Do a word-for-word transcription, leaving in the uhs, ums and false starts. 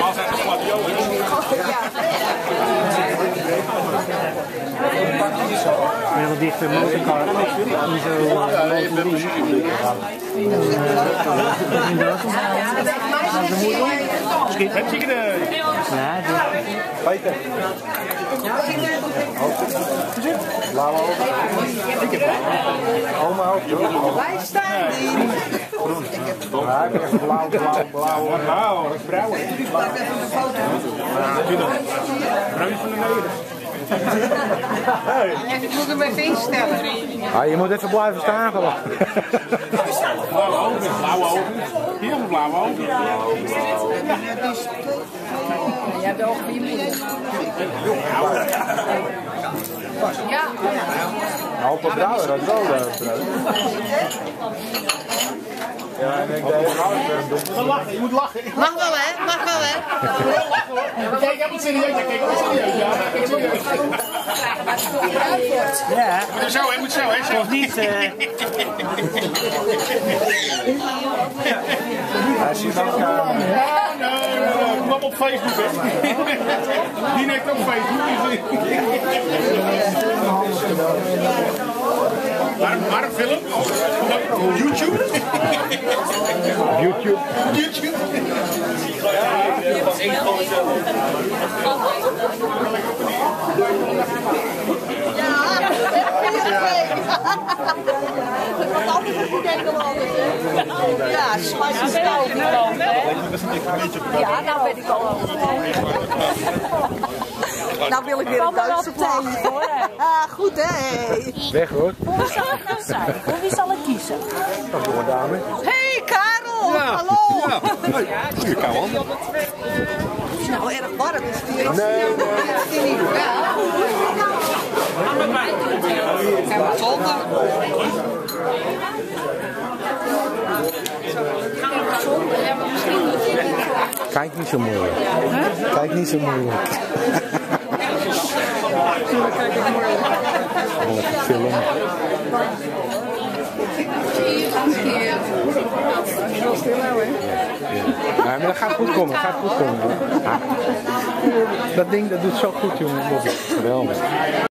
normaal zijn het gladiolen. Heel dichter motorcar. Niet zo Misschien heb je er. Ja, Peter. Blauwe ogen. Ik heb oma ook. Wij staan hier. Ja, ik heb blauw, blauw, blauw. Wauw, dat is vrouwen. Bruin van de neder. En ik moet hem even instellen. Ah, je moet even blijven staan gewoon. Blauwe ogen, blauwe ogen. Hier hebben we blauwe ogen. Jij hebt de ogen van je moeder. Ja. Nou, op Brouwer, dat is wel leuk. Ja, en ik denk dat Lachen, je moet lachen. Mag wel hè, mag wel hè. Kijk, ik heb het serieus. Kijk, ik heb het serieus. Ja, ik heb het serieus. ja. Moet zo, hè, moet zo, hè. Of niet. Uh... hij ziet ook. Ja, nee, nee, kom op Facebook, hè. Die heeft ook Facebook. Maar, maar een film? YouTube? YouTube. YouTube? Wat anders is het denk ik wel anders hè. Ja, smijt je stijl. Ja, nou weet ik al. Nou wil ik weer een Duitse vlag. Goed hè. Weg hoor. Voor wie zal het nou zijn? Voor wie zal ik kiezen? Dat is een dame. Hey Karel, hallo. Ja, goeie kou. Het is nou erg warm, is het hier? Nee, nee. Niet wel. En wat zonder? kijk niet zo moeilijk. Kijk niet zo moeilijk. Kijk ik moeilijk. Lekker film. Ja, maar dat gaat goed komen, dat gaat goed komen. Ja. Dat ding dat doet zo goed, jongen. Geweldig.